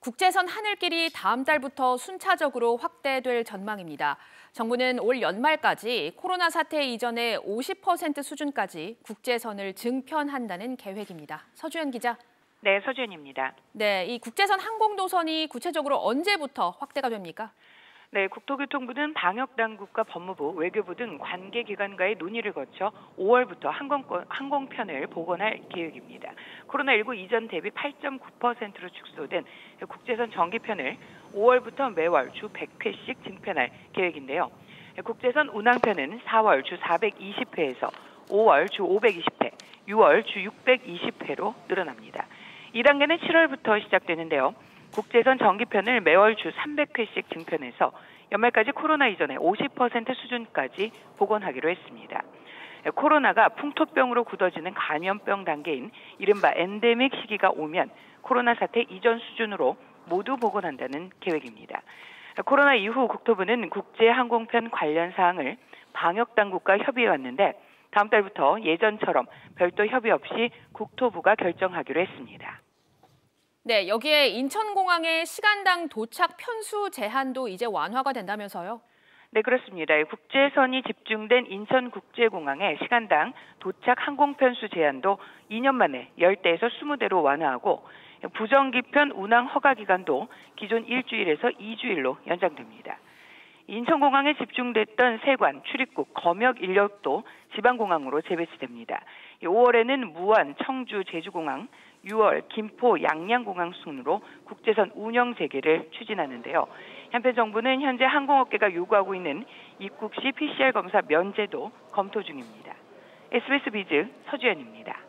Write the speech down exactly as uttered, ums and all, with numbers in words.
국제선 하늘길이 다음 달부터 순차적으로 확대될 전망입니다. 정부는 올 연말까지 코로나 사태 이전의 오십 퍼센트 수준까지 국제선을 증편한다는 계획입니다. 서주연 기자. 네, 서주연입니다. 네, 이 국제선 항공노선이 구체적으로 언제부터 확대가 됩니까? 네, 국토교통부는 방역당국과 법무부, 외교부 등 관계기관과의 논의를 거쳐 오월부터 항공권, 항공편을 복원할 계획입니다. 코로나십구 이전 대비 팔 점 구 퍼센트로 축소된 국제선 정기편을 오월부터 매월 주 백 회씩 증편할 계획인데요. 국제선 운항편은 사월 주 사백이십 회에서 오월 주 오백이십 회, 유월 주 육백이십 회로 늘어납니다. 이 단계는 칠월부터 시작되는데요. 국제선 정기편을 매월 주 삼백 회씩 증편해서 연말까지 코로나 이전의 오십 퍼센트 수준까지 복원하기로 했습니다. 코로나가 풍토병으로 굳어지는 감염병 단계인 이른바 엔데믹 시기가 오면 코로나 사태 이전 수준으로 모두 복원한다는 계획입니다. 코로나 이후 국토부는 국제항공편 관련 사항을 방역당국과 협의해왔는데 다음 달부터 예전처럼 별도 협의 없이 국토부가 결정하기로 했습니다. 네, 여기에 인천공항의 시간당 도착 편수 제한도 이제 완화가 된다면서요? 네, 그렇습니다. 국제선이 집중된 인천국제공항의 시간당 도착 항공편수 제한도 이 년 만에 십 대에서 이십 대로 완화하고 부정기편 운항 허가 기간도 기존 일주일에서 이 주일로 연장됩니다. 인천공항에 집중됐던 세관, 출입국, 검역 인력도 지방공항으로 재배치됩니다. 오월에는 무안, 청주, 제주공항, 유월 김포, 양양공항 순으로 국제선 운영 재개를 추진하는데요. 한편 정부는 현재 항공업계가 요구하고 있는 입국 시 피씨알 검사 면제도 검토 중입니다. 에스비에스 비즈 서주연입니다.